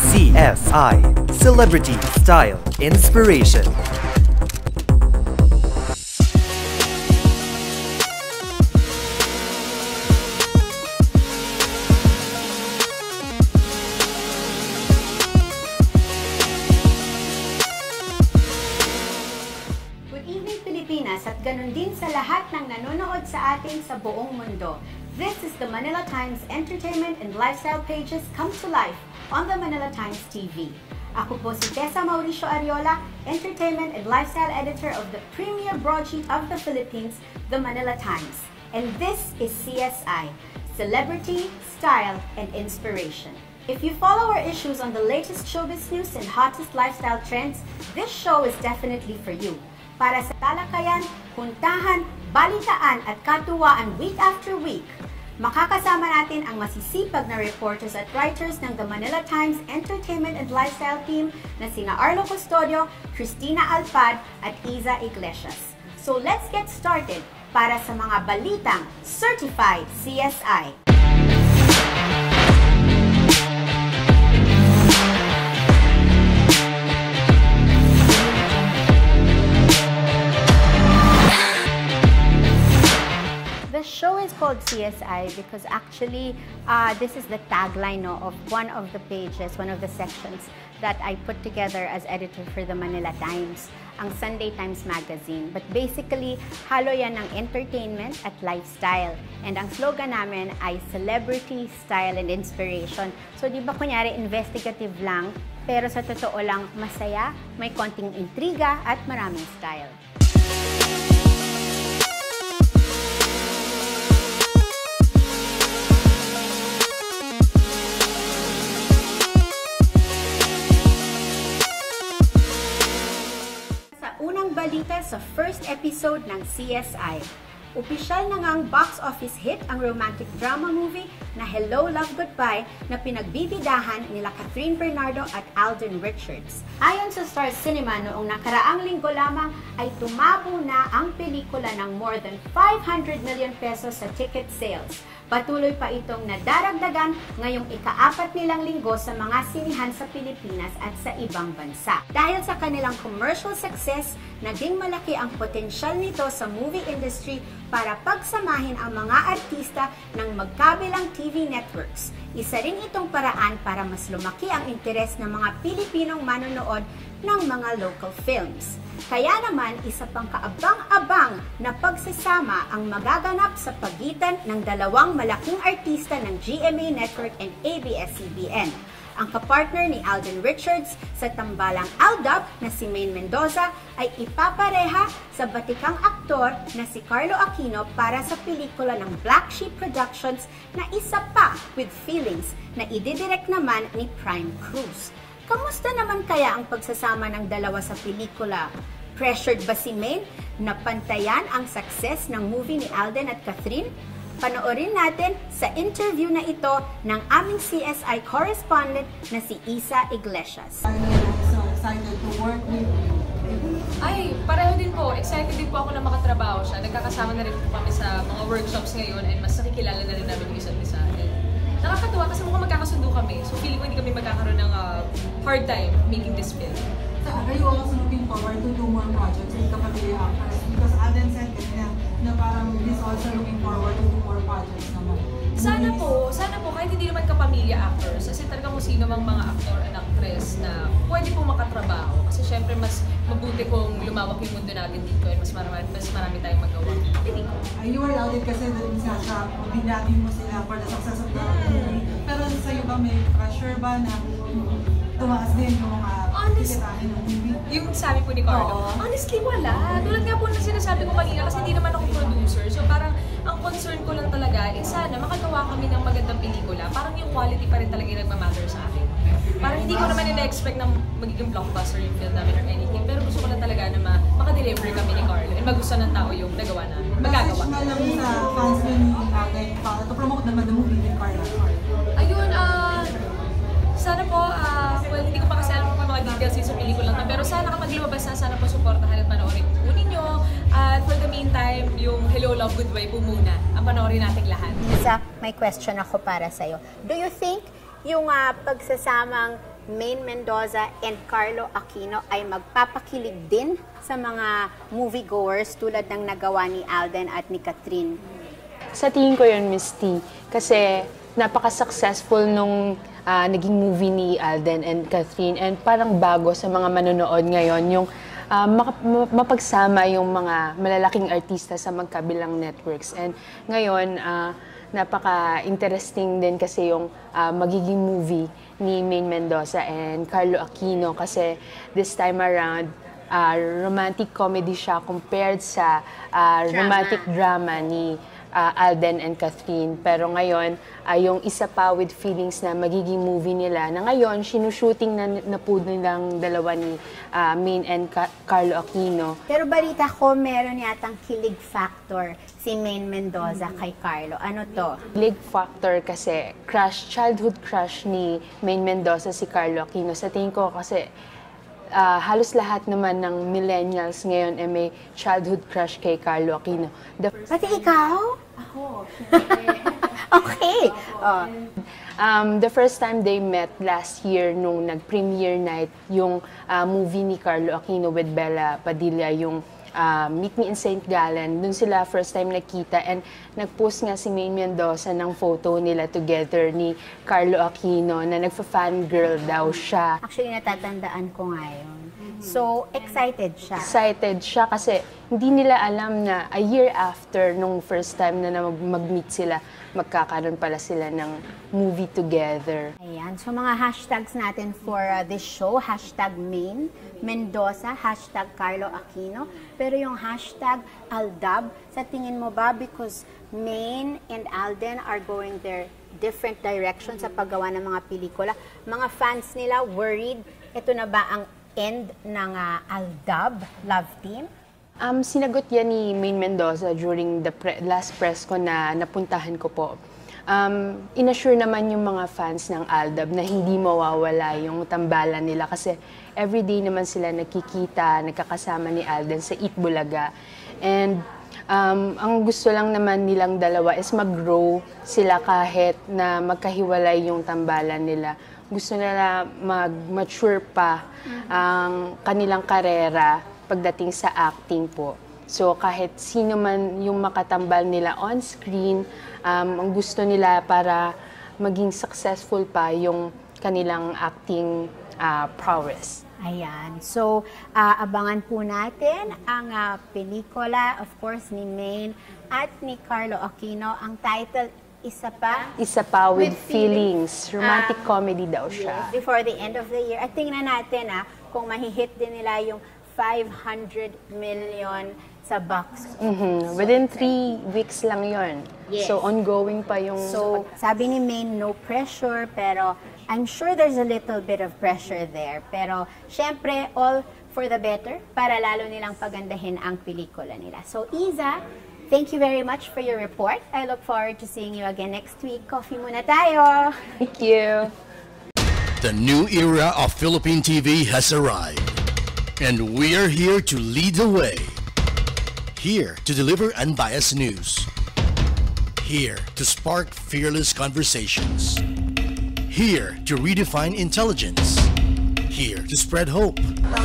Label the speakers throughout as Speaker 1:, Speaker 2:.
Speaker 1: CSI, Celebrity Style Inspiration.
Speaker 2: At ganun din sa lahat ng nanonood sa atin sa buong mundo. This is the Manila Times Entertainment and Lifestyle pages come to life on the Manila Times TV. Ako po si Mauricio-Arriola, Entertainment and Lifestyle Editor of the premier broadsheet of the Philippines, the Manila Times. And this is CSI, Celebrity, Style, and Inspiration. If you follow our issues on the latest showbiz news and hottest lifestyle trends, this show is definitely for you. Para sa talakayan, puntahan, balitaan at katuwaan week after week. Makakasama natin ang masisipag na reporters at writers ng the Manila Times Entertainment and Lifestyle team na sina Arlo Custodio, Cristina Alpad at Iza Iglesias. So let's get started para sa mga balitang Certified CSI. The show is called CSI because actually this is the tagline of one of the pages, one of the sections that I put together as editor for the Manila Times, ang Sunday Times magazine. But basically, halo yan ng entertainment at lifestyle. And ang slogan namin ay Celebrity, Style, and Inspiration. So di ba kunyari investigative lang, pero sa totoo lang masaya, may konting intriga at maraming style. Balita sa first episode ng CSI. Opisyal na ngang box office hit ang romantic drama movie na Hello, Love, Goodbye na pinagbibidahan nila Catherine Bernardo at Alden Richards. Ayon sa Star Cinema, noong nakaraang linggo lamang ay tumabo na ang pelikula ng more than 500 million pesos sa ticket sales. Patuloy pa itong nadaragdagan ngayong ika-4 nilang linggo sa mga sinihan sa Pilipinas at sa ibang bansa. Dahil sa kanilang commercial success, naging malaki ang potensyal nito sa movie industry para pagsamahin ang mga artista ng magkabilang TV networks. Isa rin itong paraan para mas lumaki ang interes ng mga Pilipinong manonood ng mga local films. Kaya naman, isa pang kaabang-abang na pagsasama ang magaganap sa pagitan ng dalawang malaking artista ng GMA Network and ABS-CBN. Ang kapartner ni Alden Richards sa tambalang Aldab na si Maine Mendoza ay ipapareha sa batikang aktor na si Carlo Aquino para sa pelikula ng Black Sheep Productions na Isa Pa with Feelings na ididirect naman ni Prime Cruz. Kamusta naman kaya ang pagsasama ng dalawa sa pelikula? Pressured ba si Maine na pantayan ang success ng movie ni Alden at Catherine? Panoorin natin sa interview na ito ng aming CSI correspondent na si Iza Iglesias.
Speaker 3: I'm so excited to work with you.
Speaker 4: Ay, pareho din po. Excited din po ako na makatrabaho siya. Nagkakasama na rin po kami sa mga workshops ngayon and mas nakikilala na rin namin yung isa't isa. Nakakatuwa kasi mukhang magkakasundo kami. So feeling ko hindi kami magkakaroon ng hard time making this film.
Speaker 3: So are you also looking forward to do more projects with kapamilya actors? Because Alden said kanina na parang he's also looking forward to do more projects naman.
Speaker 4: Sana po, kahit hindi naman kapamilya actors, kasi talaga kung sino mang mga actor and actress na pwede pong makatrabaho. Kasi syempre mas mabuti kung lumawak yung mundo natin dito at mas marami tayong magawa.
Speaker 3: You were outed kasi doon sa binagi mo sila for the success of the movie. Pero sa'yo ba may pressure ba na tumaas din yung mga titirahin ng movie?
Speaker 4: Yung sabi po ni Carlo, honestly wala. Tulad nga po na sinasabi ko kanina kasi hindi naman ako producer. So parang ang concern ko lang talaga is sana makagawa kami ng magandang pelikula. Parang yung quality pa rin talaga yung nagmamatter sa akin. Parang hindi ko naman ina-expect na magiging blockbuster yung film namin or anything. Pero gusto ko lang talaga na makadeliver kami ni Carlo and magustuhan ng tao yung nagawa namin. Magagawa.
Speaker 3: Message na lang sa fans mo ni Agay para to promote naman the movie ni Carlo.
Speaker 4: Ayun, sana po, well, hindi ko pa kasi alam mga details sa pelikula na, pero sana kapag lumabas na, sana po supportahan at panoorin po ninyo. At for the meantime, yung Hello, Love, Goodbye po muna ang panoorin nating lahat.
Speaker 2: Isa, may question ako para sa'yo. Do you think yung pagsasamang Maine Mendoza and Carlo Aquino ay magpapakilig din sa mga moviegoers tulad ng nagawa ni Alden at ni Catherine?
Speaker 5: Sa tingin ko yun, Miss T, kasi napaka-successful nung naging movie ni Alden and Catherine, and parang bago sa mga manonood ngayon yung mapagsama yung mga malalaking artista sa magkabilang networks. And ngayon, napaka-interesting din kasi yung magiging movie ni Maine Mendoza and Carlo Aquino kasi this time around, romantic comedy siya compared sa romantic drama ni Alden and Catherine. Pero ngayon, yung isa pa with feelings na magiging movie nila na ngayon, sinushooting na po nilang dalawa ni Maine and Carlo Aquino.
Speaker 2: Pero balita ko, meron yatang kilig factor si Maine Mendoza kay Carlo. Ano to?
Speaker 5: Kilig factor kasi childhood crush ni Maine Mendoza si Carlo Aquino. Sa tingin ko kasi halos lahat naman ng millennials ngayon ay may childhood crush kay Carlo Aquino.
Speaker 2: Pati ikaw? Ako, okay.
Speaker 5: The first time they met last year nung nag-premiere night yung movie ni Carlo Aquino with Bella Padilla, yung Meet Me in St. Gallen. Doon sila first time nakita and nag-post nga si Maine Mendoza ng photo nila together ni Carlo Aquino na nagfa-fangirl daw siya.
Speaker 2: Actually, natatandaan ko nga yun. So, excited siya.
Speaker 5: Excited siya kasi hindi nila alam na a year after nung first time na mag-meet sila, magkakaroon pala sila ng movie together.
Speaker 2: Ayan. So, mga hashtags natin for this show, hashtag Maine Mendoza, hashtag Carlo Aquino. Pero yung hashtag Aldab, sa tingin mo ba because Maine and Alden are going their different directions sa paggawa ng mga pelikula, mga fans nila worried, ito na ba ang end ng Aldab love team?
Speaker 5: Sinagot yan ni Maine Mendoza during the last press ko na napuntahan ko po. Inassure naman yung mga fans ng Aldab na hindi mawawala yung tambalan nila kasi everyday naman sila nakikita, nagkakasama ni Alden sa Eat Bulaga. And ang gusto lang naman nilang dalawa is mag-grow sila kahit na magkahiwalay yung tambalan nila. Gusto nila mag-mature pa ang kanilang karera pagdating sa acting po. So kahit sino man yung makatambal nila on screen, ang gusto nila para maging successful pa yung kanilang acting prowess.
Speaker 2: Ayan. So, abangan po natin ang pelikula, of course, ni Maine at ni Carlo Aquino. Ang title, Isa Pa?
Speaker 5: Isa Pa with Feelings. Romantic comedy daw siya.
Speaker 2: Yes, before the end of the year. At tingnan natin kung mahihit din nila yung 500 million sa box.
Speaker 5: Within 3 weeks lang yon.
Speaker 2: Yes.
Speaker 5: So, ongoing pa yung...
Speaker 2: So, sabi ni Maine, no pressure, pero I'm sure there's a little bit of pressure there. Pero, syempre, all for the better para lalo nilang pagandahin ang pelikula nila. So, Iza, thank you very much for your report. I look forward to seeing you again next week. Coffee muna tayo!
Speaker 5: Thank you!
Speaker 6: The new era of Philippine TV has arrived, and we are here to lead the way. Here to deliver unbiased news. Here to spark fearless conversations. Here to redefine intelligence. Here to spread hope.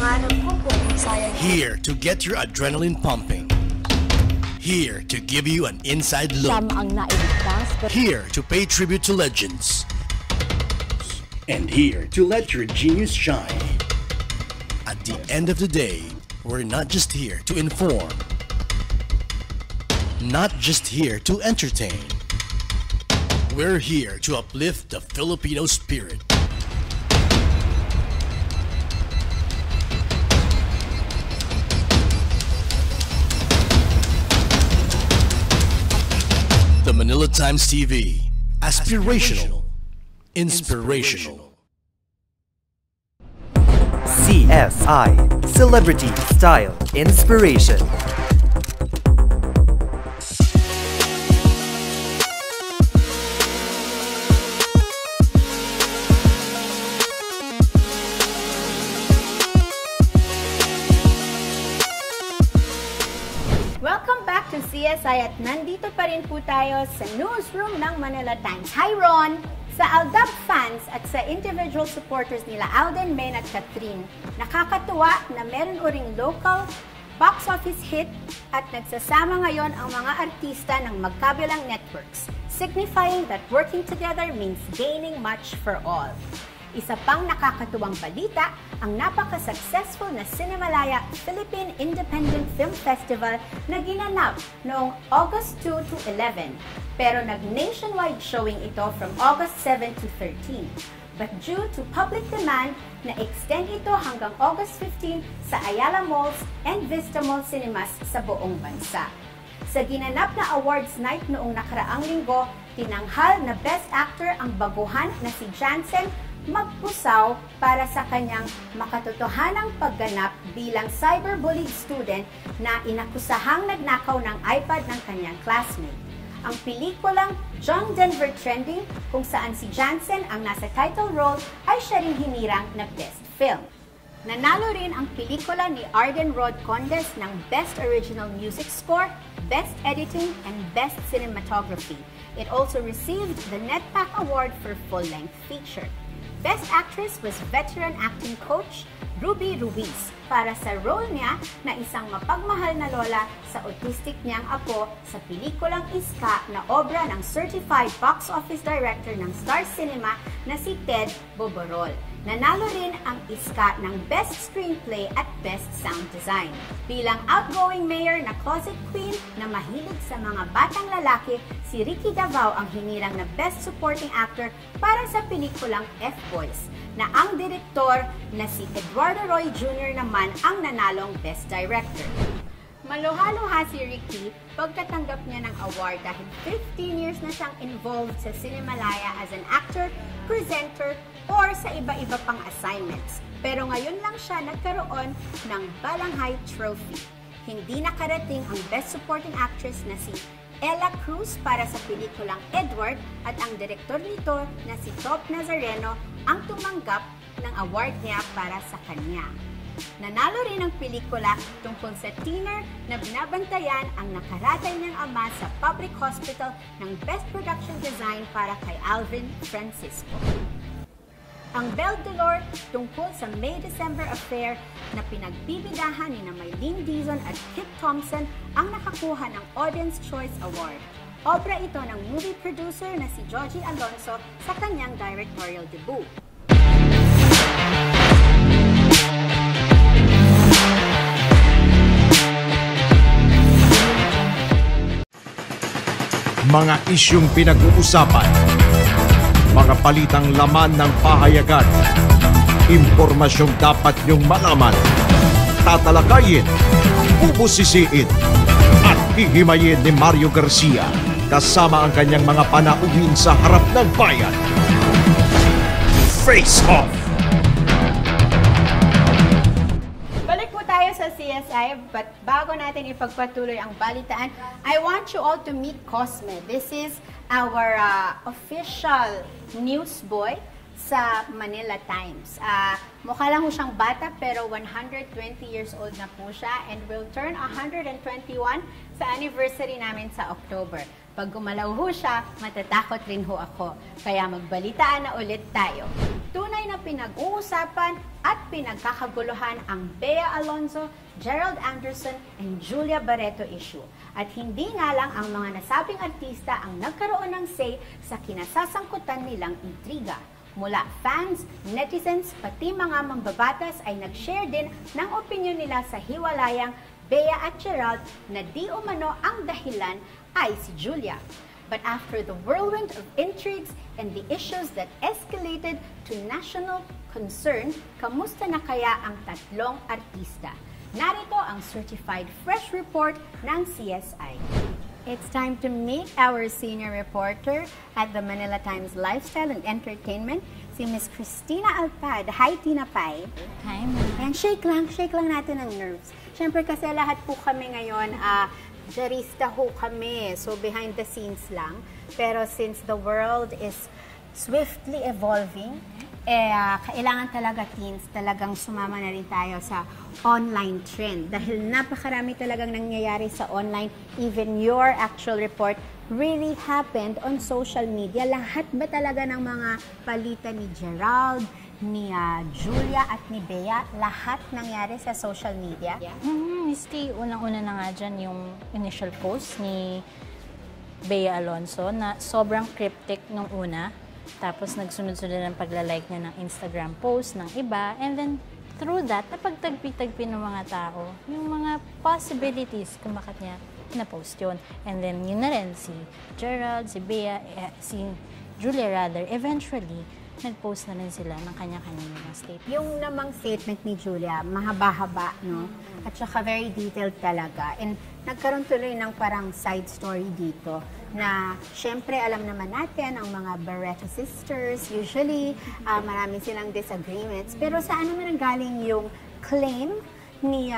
Speaker 6: Here to get your adrenaline pumping. Here to give you an inside look. Here to pay tribute to legends. And here to let your genius shine. At the end of the day, we're not just here to inform. Not just here to entertain. We're here to uplift the Filipino spirit. The Manila Times TV. Aspirational. Inspirational.
Speaker 1: CSI Celebrity Style Inspiration.
Speaker 2: Welcome back to CSI at nandito pa rin po tayo sa newsroom ng Manila Times. Hi Ron! Sa Aldab fans at sa individual supporters nila Alden, Men at Catherine, nakakatuwa na meron uring local box office hit at nagsasama ngayon ang mga artista ng magkabilang networks, signifying that working together means gaining much for all. Isa pang nakakatuwang balita, ang napaka-successful na Cinemalaya Philippine Independent Film Festival na ginanap noong August 2 to 11, pero nag-nationwide showing ito from August 7 to 13. But due to public demand, na-extend ito hanggang August 15 sa Ayala Malls and Vista Mall Cinemas sa buong bansa. Sa ginanap na awards night noong nakaraang linggo, tinanghal na Best Actor ang baguhan na si Jansen magpusaw para sa kanyang makatotohanang pagganap bilang cyberbullied student na inakusahang nagnakaw ng iPad ng kanyang classmate. Ang pelikulang John Denver Trending, kung saan si Jansen ang nasa title role, ay siya rin hinirang na Best Film. Nanalo rin ang pelikula ni Arden Rod Condes ng Best Original Music Score, Best Editing, and Best Cinematography. It also received the NetPAC Award for Full-Length Feature. Best Actress was veteran acting coach Ruby Ruiz para sa role niya na isang mapagmahal na lola sa autistic niyang apo sa pelikulang Iska na obra ng certified box office director ng Star Cinema na si Ted Boborol. Nanalo rin ang Iska ng Best Screenplay at Best Sound Design. Bilang outgoing mayor na closet queen na mahilig sa mga batang lalaki, si Ricky Davao ang hinirang na Best Supporting Actor para sa pelikulang F-Boys, na ang direktor na si Eduardo Roy Jr. naman ang nanalong Best Director. Maluha-luha si Ricky pagkatanggap niya ng award dahil 15 years na siyang involved sa Cinemalaya as an actor, presenter, or sa iba-iba pang assignments. Pero ngayon lang siya nagkaroon ng Balanghay Trophy. Hindi nakarating ang Best Supporting Actress na si Ella Cruz para sa pelikulang Edward at ang direktor nito na si Top Nazareno ang tumanggap ng award niya para sa kanya. Nanalo rin ang pelikula tungkol sa teener na binabantayan ang nakaratay niyang ama sa public hospital ng Best Production Design para kay Alvin Francisco. Ang Belle de Lore tungkol sa May-December affair na pinagbibidahan ni Maylene Dizon at Kit Thompson ang nakakuha ng Audience Choice Award. Obra ito ng movie producer na si Joji Alonso sa kanyang directorial debut.
Speaker 7: Mga isyung pinag-uusapan, mga palitang laman ng pahayagan, impormasyong dapat niyong malaman, tatalakayin, bubusisiin, at hihimayin ni Mario Garcia kasama ang kanyang mga panauhin sa harap ng bayan. Face Off!
Speaker 2: Balik po tayo sa CSI, but bago natin ipagpatuloy ang balitaan, I want you all to meet Cosme. This is our official newsboy sa Manila Times. Mukha lang ho siyang bata pero 120 years old na po siya and will turn 121 sa anniversary namin sa October. Pag gumalaw ho siya, matatakot rin ho ako. Kaya magbalitaan na ulit tayo. Tunay na pinag-uusapan at pinagkakaguluhan ang Bea Alonzo, Gerald Anderson, and Julia Barreto issue. At hindi nga lang ang mga nasabing artista ang nagkaroon ng say sa kinasasangkutan nilang intriga. Mula fans, netizens, pati mga mambabatas ay nag-share din ng opinion nila sa hiwalayang Bea at Gerald na di umano ang dahilan ay si Julia. But after the whirlwind of intrigues and the issues that escalated to national concern, kamusta na kaya ang tatlong artista? Narito ang certified fresh report ng CSI. It's time to meet our senior reporter at the Manila Times Lifestyle and Entertainment, si Miss Cristina Alpad. Hi, Tina Pai.
Speaker 8: Hi, ma'am.
Speaker 2: And shake lang natin ang nerves. Siyempre kasi lahat po kami ngayon, jarista ho kami, so behind the scenes lang. Pero since the world is swiftly evolving, kailangan talaga teens, talagang sumama na rin tayo sa online trend. Dahil napakarami talagang nangyayari sa online, even your actual report really happened on social media? Lahat ba talaga ng mga palitan ni Gerald, ni Julia at ni Bea, lahat nangyari sa social media?
Speaker 8: Misty, unang-una na nga dyan yung initial post ni Bea Alonso na sobrang cryptic nung una. Tapos nagsunod-sunod ng pagla-like niya ng Instagram post ng iba. And then through that, napagtagpi-tagpi ng mga tao yung mga possibilities kung bakit niya na-post yun. And then yun na rin, si Gerald, si Bea, si Julia rather, eventually, nag-post na rin sila ng kanya-kanya mga statement.
Speaker 2: Yung namang statement ni Julia, mahaba-haba, no? At saka very detailed talaga. And nagkaroon tuloy ng parang side story dito na syempre alam naman natin ang mga Barreto sisters, usually marami silang disagreements. Pero saan naman ang galing yung claim ni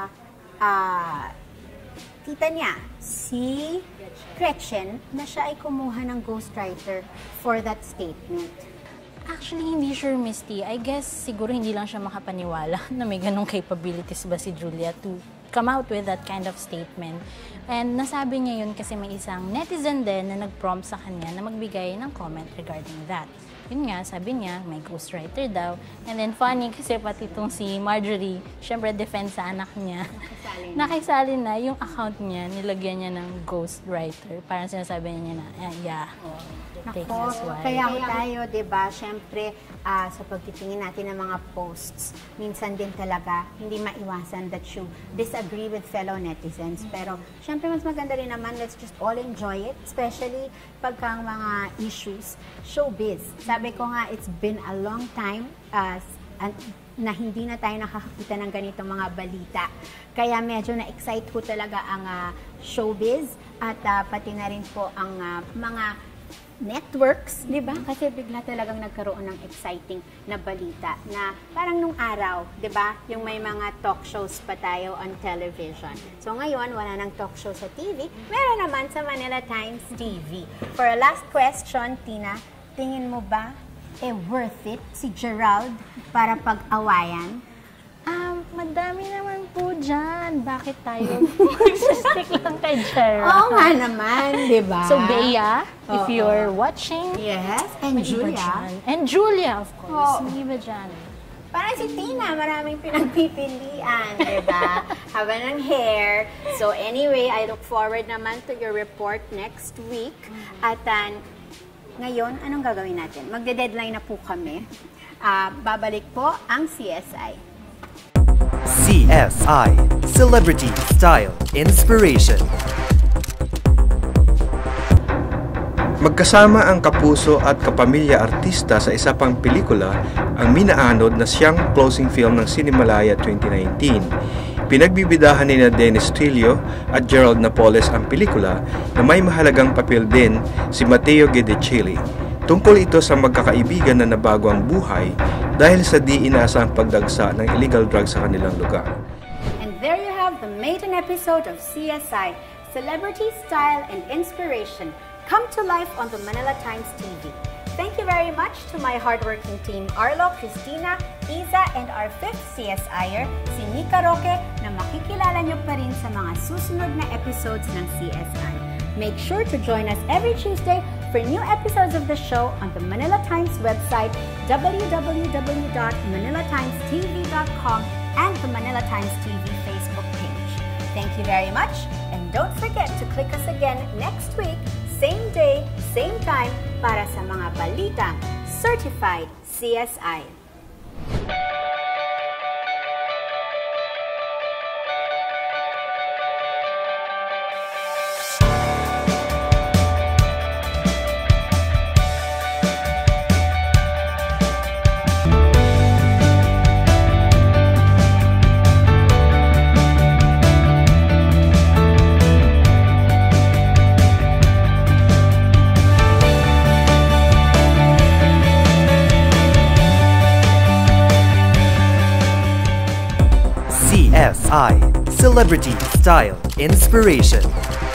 Speaker 2: tita niya, si Gretchen, na siya ay kumuha ng ghostwriter for that statement?
Speaker 8: Actually, hindi sure, Misty. I guess siguro hindi lang siya makapaniwala na may ganong capabilities ba si Julia to come out with that kind of statement. And nasabi niya yun kasi may isang netizen din na nag-prompt sa kanya na magbigay ng comment regarding that. Yun nga, sabi niya, may ghostwriter daw. And then funny kasi pati itong si Marjorie, syempre defense sa anak niya. Nakisali na yung account niya, nilagyan niya ng ghostwriter. Parang sinasabi niya na, yeah. Take this one.
Speaker 2: Kaya tayo, diba, syempre, sa pagtitingin natin ng mga posts, minsan din talaga, hindi maiwasan that you disagree with fellow netizens. Pero, syempre, mas maganda rin naman, let's just all enjoy it, especially pagkang mga issues, showbiz. Sabi ko nga, it's been a long time na hindi na tayo nakakakita ng ganitong mga balita. Kaya medyo na-excite ko talaga ang showbiz at pati na rin po ang mga networks, di ba? Kasi bigla talagang nagkaroon ng exciting na balita na parang nung araw, di ba? Yung may mga talk shows pa tayo on television. So ngayon, wala nang talk show sa TV. Meron naman sa Manila Times TV. For a last question, Tina, tingin mo ba worth it si Gerald para pag-awayan?
Speaker 8: Madami naman po dyan. Bakit tayo magsistick lang kay Gerald?
Speaker 2: Oo nga naman, di ba?
Speaker 8: So, Bea, if you're watching,
Speaker 2: yes, and Julia.
Speaker 8: And Julia, of course.
Speaker 2: Oo.
Speaker 8: Hindi ba dyan?
Speaker 2: Parang si Tina, maraming pinagpipilian, di ba? Haba ng hair. So anyway, I look forward naman to your report next week. At ngayon, anong gagawin natin? Magde-deadline na po kami. Babalik po ang CSI.
Speaker 1: CSI, Celebrity Style Inspiration.
Speaker 9: Magkasama ang kapuso at kapamilya artista sa isa pang pelikula ang minaanod na siyang closing film ng Cinemalaya 2019. Pinagbibidahan ni Dennis Trillo at Gerald Napoles ang pelikula na may mahalagang papel din si Mateo Guedichelli. Tungkol ito sa magkakaibigan na nabago ang buhay dahil sa di inaasang pagdagsa ng illegal drugs sa kanilang lugar.
Speaker 2: And there you have the maiden episode of CSI, Celebrity Style and Inspiration, come to life on the Manila Times TV. Thank you very much to my hardworking team, Arlo, Christina, Isa, and our fifth CSIer, si Nika Roque, na makikilala nyo pa rin sa mga susunod na episodes ng CSI. Make sure to join us every Tuesday for new episodes of the show on the Manila Times website, www.manilatimestv.com, and the Manila Times TV Facebook page. Thank you very much, and don't forget to click us again next week, same day, same time, para sa mga balitang Certified CSI.
Speaker 1: CSI, Celebrity Style Inspiration.